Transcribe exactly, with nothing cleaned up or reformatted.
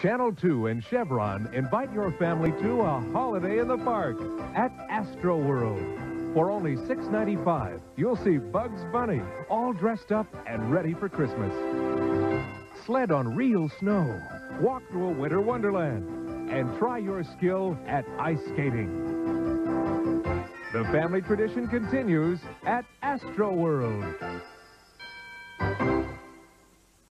Channel two and Chevron invite your family to a holiday in the park at AstroWorld. For only six ninety-five, you'll see Bugs Bunny all dressed up and ready for Christmas. Sled on real snow, walk through a winter wonderland, and try your skill at ice skating. The family tradition continues at AstroWorld.